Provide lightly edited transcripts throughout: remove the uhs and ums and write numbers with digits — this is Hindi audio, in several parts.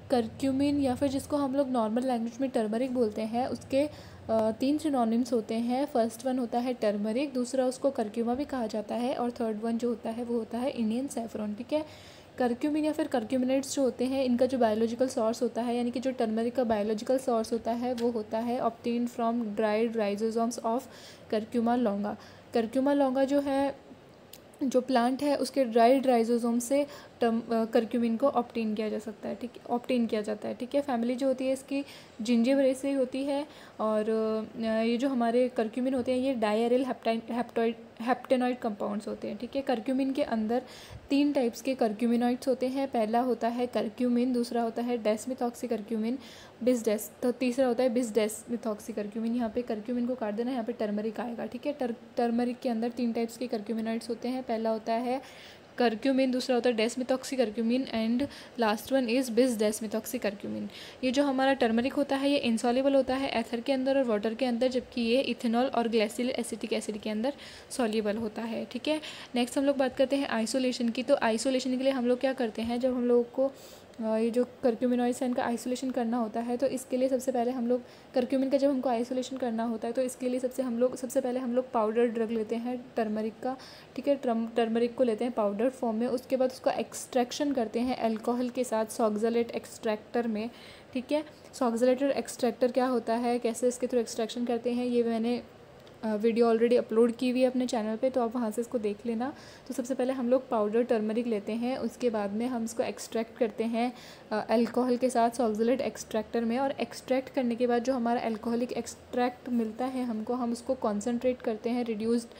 करक्यूमिन या फिर जिसको हम लोग नॉर्मल लैंग्वेज में टर्मरिक बोलते हैं, उसके 3 सिनोनिम्स होते हैं। फर्स्ट वन होता है टर्मरिक, दूसरा उसको करक्यूमा भी कहा जाता है, और थर्ड वन जो होता है वो होता है इंडियन सैफरॉन। ठीक है, करक्यूमिन या फिर करक्यूमिनेट्स जो होते हैं, इनका जो बायोलॉजिकल सोर्स होता है, यानी कि जो टर्मरिक का बायोलॉजिकल सोर्स होता है वो होता है obtain from dried rhizomes of Curcuma longa. Curcuma longa जो है, जो प्लांट है, उसके ड्राइड राइजोसोम से करक्यूमिन को ऑब्टेन किया जा सकता है। ठीक है, ऑब्टेन किया जाता है। ठीक है, फैमिली जो होती है इसकी जिंजिबरेसी होती है, और ये जो हमारे करक्यूमिन होते हैं ये डायरेल हेप्टेनॉइड कंपाउंड्स होते हैं। ठीक है, करक्यूमिन के अंदर 3 टाइप्स के करक्यूमिनॉइड्स होते हैं। पहला होता है करक्यूमिन, दूसरा होता है डेसमिथॉक्सीकरक्यूमिन बिसडेस, तो तीसरा होता है बिसडेसमिथॉक्सीकरक्यूमिन। यहाँ पे करक्यूमिन को काट देना, यहाँ पे टर्मरिक आएगा। ठीक है, टर्मरिक के अंदर 3 टाइप्स के करक्यूमिनॉइड्स होते हैं। पहला होता है करक्यूमिन, दूसरा होता है demethoxycurcumin, and last one is bisdemethoxycurcumin. ये जो हमारा टर्मरिक होता है ये इनसॉल्युबल होता है एथर के अंदर और वाटर के अंदर, जबकि ये इथेनॉल और ग्लिसरॉल एसिटिक एसिड के अंदर सॉल्युबल होता है। ठीक है, नेक्स्ट हम लोग बात करते हैं आइसोलेशन की। तो आइसोलेशन के लिए हम लोग क्या करते हैं, जब हम लोग को ये जो करक्यूमिनॉइड्स हैं इनका आइसोलेशन करना होता है, तो इसके लिए सबसे पहले हम लोग करक्यूमिन का जब हमको आइसोलेशन करना होता है तो इसके लिए सबसे पहले हम लोग पाउडर ड्रग लेते हैं टर्मरिक का। ठीक है, टर्मरिक को लेते हैं पाउडर फॉर्म में, उसके बाद उसका एक्सट्रैक्शन करते हैं अल्कोहल के साथ सॉक्सलेट एक्सट्रैक्टर में। ठीक है, सॉक्सलेटर एक्सट्रैक्टर क्या होता है, कैसे इसके थ्रू एक्सट्रैक्शन करते हैं, ये मैंने वीडियो ऑलरेडी अपलोड की हुई है अपने चैनल पे, तो आप वहाँ से इसको देख लेना। तो सबसे पहले हम लोग पाउडर टर्मरिक लेते हैं, उसके बाद में हम इसको एक्सट्रैक्ट करते हैं अल्कोहल के साथ सॉक्सलेट एक्सट्रैक्टर में, और एक्सट्रैक्ट करने के बाद जो हमारा अल्कोहलिक एक्सट्रैक्ट मिलता है हमको, हम उसको कॉन्सेंट्रेट करते हैं रिड्यूस्ड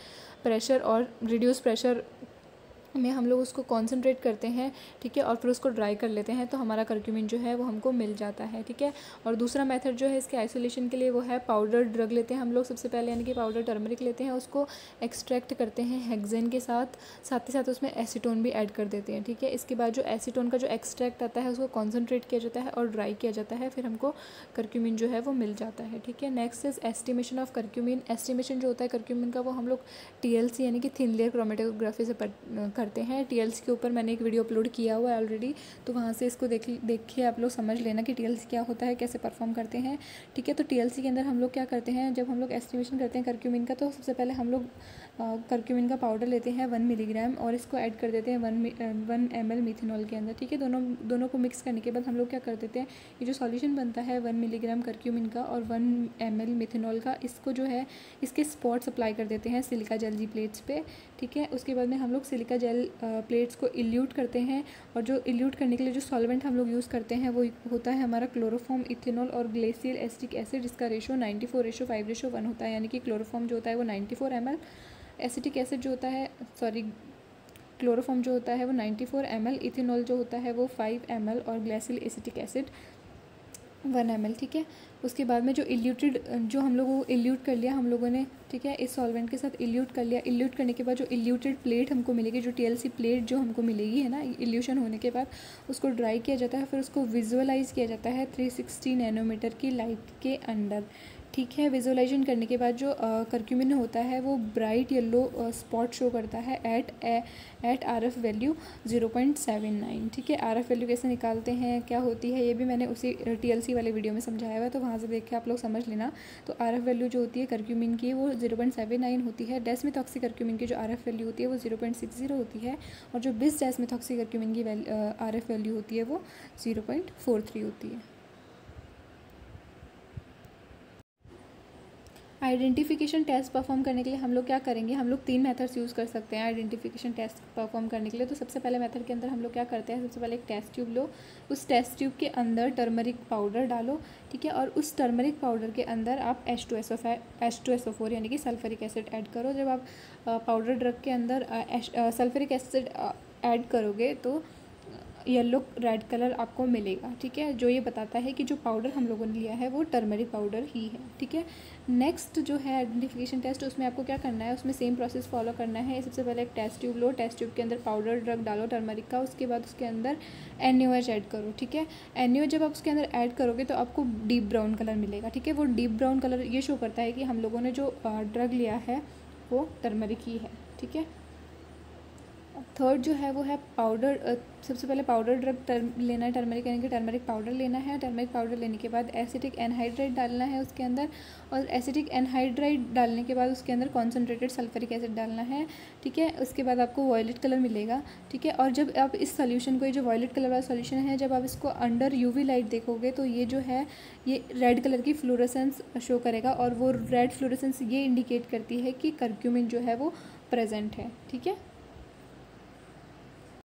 प्रेशर में हम लोग उसको कॉन्सेंट्रेट करते हैं। ठीक है, और फिर उसको ड्राई कर लेते हैं, तो हमारा करक्यूमिन जो है वो हमको मिल जाता है। ठीक है, और दूसरा मेथड जो है इसके आइसोलेशन के लिए वो है पाउडर ड्रग लेते हैं हम लोग सबसे पहले, यानी कि पाउडर टर्मरिक लेते हैं, उसको एक्सट्रैक्ट करते हैं हेक्सेन के साथ ही साथ उसमें एसीटोन भी ऐड कर देते हैं। ठीक है, इसके बाद जो एसीटोन का जो एक्सट्रैक्ट आता है उसको कॉन्सेंट्रेट किया जाता है और ड्राई किया जाता है, फिर हमको करक्यूमिन जो है वो मिल जाता है। ठीक है, next is estimation of curcumin. Estimation जो होता है करक्यूमिन का वो हम लोग TLC यानी कि थिन लेयर क्रोमेटोग्राफी से करते हैं। TLC के ऊपर मैंने एक वीडियो अपलोड किया हुआ है ऑलरेडी, तो वहाँ से इसको देखिए आप लोग समझ लेना कि TLC क्या होता है, कैसे परफॉर्म करते हैं। ठीक है, तो TLC के अंदर हम लोग क्या करते हैं, जब हम लोग एस्टिमेशन करते हैं करक्यूमिन का, तो सबसे पहले हम लोग करक्यूमिन का पाउडर लेते हैं 1 मिलीग्राम, और इसको ऐड कर देते हैं 1 ml मिथेनॉल के अंदर। ठीक है, दोनों को मिक्स करने के बाद हम लोग क्या कर देते हैं, ये जो सॉल्यूशन बनता है 1 मिलीग्राम करक्यूमिन का और 1 ml मिथेनॉल का, इसको जो है इसके स्पॉट्स अप्लाई कर देते हैं सिलिका जेल जी प्लेट्स पे। ठीक है, उसके बाद में हम लोग सिलिका जेल प्लेट्स को इल्यूट करते हैं, और जो इल्यूट करने के लिए जो सॉल्वेंट हम लोग यूज़ करते हैं वो होता है हमारा क्लोरोफॉर्म, इथेनॉल और ग्लिसरॉल एसिटिक एसिड, जिसका रेशो 94:5:1 होता है, यानी कि क्लोरोफॉर्म जो होता है वो 94 ml, एसिटिक एसिड जो होता है क्लोरोफॉर्म जो होता है वो 94 ml, इथेनॉल जो होता है वो 5 ml और ग्लिसरॉल एसिटिक एसिड 1 ml। ठीक है, उसके बाद में जो हम लोगों को इल्यूट कर लिया हम लोगों ने, ठीक है, इस सॉल्वेंट के साथ इल्यूट कर लिया। इल्यूट करने के बाद जो इल्यूटेड प्लेट हमको मिलेगी, जो TLC प्लेट जो हमको मिलेगी है ना, इल्यूशन होने के बाद उसको ड्राई किया जाता है, फिर उसको विजुअलाइज किया जाता है 360 नैनोमीटर की लाइट के अंडर। ठीक है, विजुअलाइजेशन करने के बाद जो करक्यूमिन होता है वो ब्राइट येलो स्पॉट शो करता है एट RF वैल्यू 0.79। ठीक है, RF वैल्यू कैसे निकालते हैं, क्या होती है, ये भी मैंने उसी TLC वाले वीडियो में समझाया हुआ है, तो वहाँ से देख के आप लोग समझ लेना। तो RF वैल्यू जो होती है करक्यूमिन की वो 0.79 होती है। डेसमिथॉक्सी करक्यूमिन की जो RF वैल्यू होती है वो 0.60 होती है, और जो बिस डेसमिथॉक्सी करक्यूमिन की RF वैल्यू होती है वो 0.43 होती है। आइडेंटिफिकेशन टेस्ट परफॉर्म करने के लिए हम लोग क्या करेंगे, हम लोग 3 मेथड्स यूज़ कर सकते हैं आइडेंटिफिकेशन टेस्ट परफॉर्म करने के लिए। तो सबसे पहले मेथड के अंदर हम लोग क्या करते हैं, सबसे पहले एक टेस्ट ट्यूब लो, उस टेस्ट ट्यूब के अंदर टर्मरिक पाउडर डालो। ठीक है, और उस टर्मरिक पाउडर के अंदर आप H2SO4 यानी कि सल्फरिक एसिड ऐड करो। जब आप पाउडर ड्रग के अंदर सल्फरिक एसिड ऐड करोगे तो येलो रेड कलर आपको मिलेगा। ठीक है, जो ये बताता है कि जो पाउडर हम लोगों ने लिया है वो टर्मरिक पाउडर ही है। ठीक है, नेक्स्ट जो है आइडेंटिफिकेशन टेस्ट, उसमें आपको क्या करना है, उसमें सेम प्रोसेस फॉलो करना है। सबसे पहले एक टेस्ट ट्यूब लो, टेस्ट ट्यूब के अंदर पाउडर ड्रग डालो टर्मरिक का, उसके बाद उसके अंदर NaOH ऐड करो। ठीक है, NaOH जब आप उसके अंदर ऐड करोगे तो आपको डीप ब्राउन कलर मिलेगा। ठीक है, वो डीप ब्राउन कलर ये शो करता है कि हम लोगों ने जो ड्रग लिया है वो टर्मरिक ही है। ठीक है, थर्ड जो है वो है पाउडर। सबसे पहले पाउडर ड्रग लेना है, टर्मरिक यानी कि टर्मरिक पाउडर लेना है। टर्मरिक पाउडर लेने के बाद एसिटिक एनहाइड्राइड डालना है उसके अंदर, और एसिटिक एनहाइड्राइड डालने के बाद उसके अंदर कॉन्सनट्रेटेड सल्फ्यूरिक एसिड डालना है, ठीक है। उसके बाद आपको वॉयलेट कलर मिलेगा, ठीक है। और जब आप इस सोल्यूशन को, ये जो वॉयलेट कलर वाला सोल्यूशन है, जब आप इसको अंडर यूवी लाइट देखोगे तो ये जो है ये रेड कलर की फ्लोरेसेंस शो करेगा, और वो रेड फ्लोरेसेंस ये इंडिकेट करती है कि करक्यूमिन जो है वो प्रेजेंट है, ठीक है।